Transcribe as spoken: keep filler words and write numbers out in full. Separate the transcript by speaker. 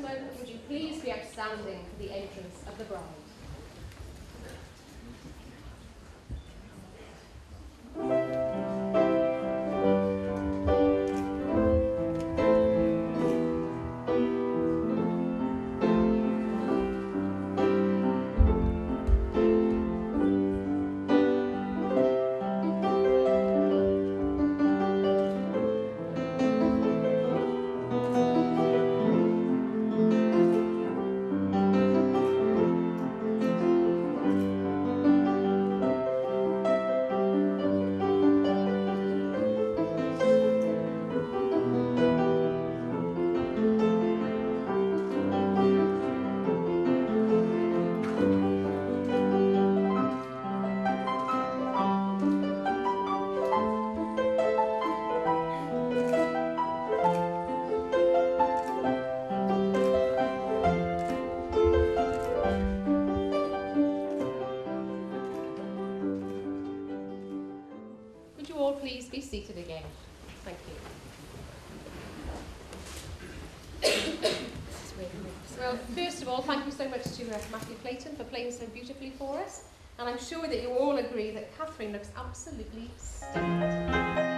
Speaker 1: gentlemen, would you please be outstanding for the entrance of the bride? Please be seated again. Thank you. Well, first of all, thank you so much to uh, Matthew Clayton for playing so beautifully for us. And I'm sure that you all agree that Catherine looks absolutely stunning.